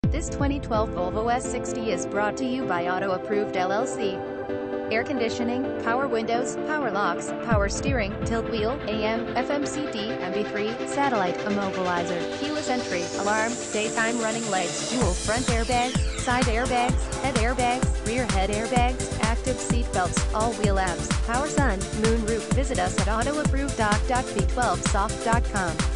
This 2012 Volvo S60 is brought to you by Approved LLC. Air conditioning, power windows, power locks, power steering, tilt wheel, AM, FM CD, MP3, satellite, immobilizer, keyless entry, alarm, daytime running lights, dual front airbags, side airbags, head airbags, rear head airbags, active seat belts, all-wheel apps, power sun, moon roof. Visit us at autoapproved.v12soft.com.